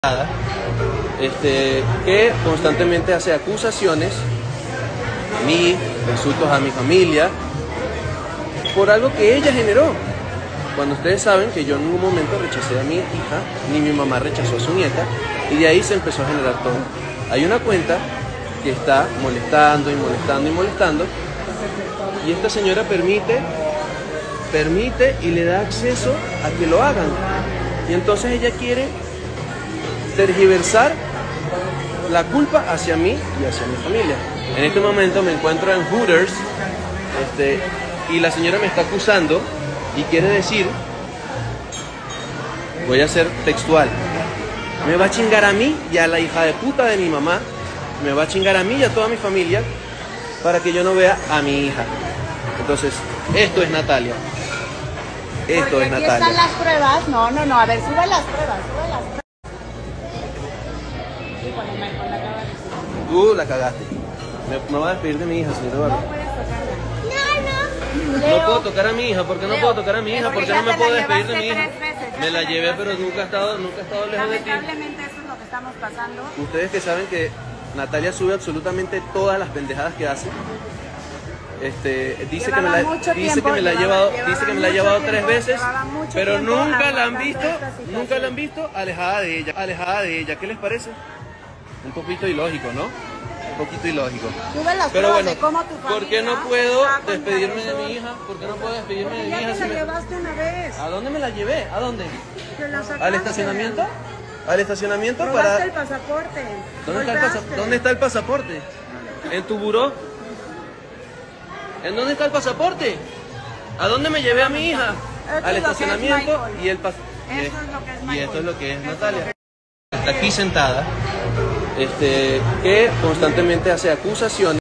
Que constantemente hace acusaciones a mí, insultos a mi familia, por algo que ella generó. Cuando ustedes saben que yo en ningún momento rechacé a mi hija, ni mi mamá rechazó a su nieta, y de ahí se empezó a generar todo. Hay una cuenta que está molestando y molestando y molestando, y esta señora permite y le da acceso a que lo hagan. Y entonces ella quiere tergiversar la culpa hacia mí y hacia mi familia. En este momento me encuentro en Hooters y la señora me está acusando y quiere decir, voy a ser textual, me va a chingar a mí y a la hija de puta de mi mamá, me va a chingar a mí y a toda mi familia para que yo no vea a mi hija. Entonces, esto es Natalia. Esto es Natalia. Aquí están las pruebas. No, a ver, sube las pruebas, Tú la cagaste. Me voy a despedir de mi hija, señor Eduardo. No puedes tocarla. No puedo tocar a mi hija. ¿Por qué no puedo tocar a mi hija? ¿Por qué no me puedo despedir de mi hija? Me la llevé, pero nunca he estado lejos de ti. Lamentablemente eso es lo que estamos pasando. Ustedes que saben que Natalia sube absolutamente todas las pendejadas que hace. Dice que me la ha llevado 3 veces, pero nunca la han visto alejada de ella. ¿Qué les parece? Un poquito ilógico, ¿no? Un poquito ilógico. Pero bueno, ¿por qué no puedo despedirme de mi hija? ¿Por qué no puedo despedirme de mi hija? Ya te la llevaste una vez. ¿A dónde me la llevé? ¿A dónde? ¿Al estacionamiento? ¿Al estacionamiento? Robaste el pasaporte. ¿Dónde está el pasaporte? ¿En tu buró? ¿En dónde está el pasaporte? ¿A dónde me llevé a mi hija? Al estacionamiento y el pasaporte. Y esto es lo que es Natalia. Está aquí sentada, que constantemente hace acusaciones.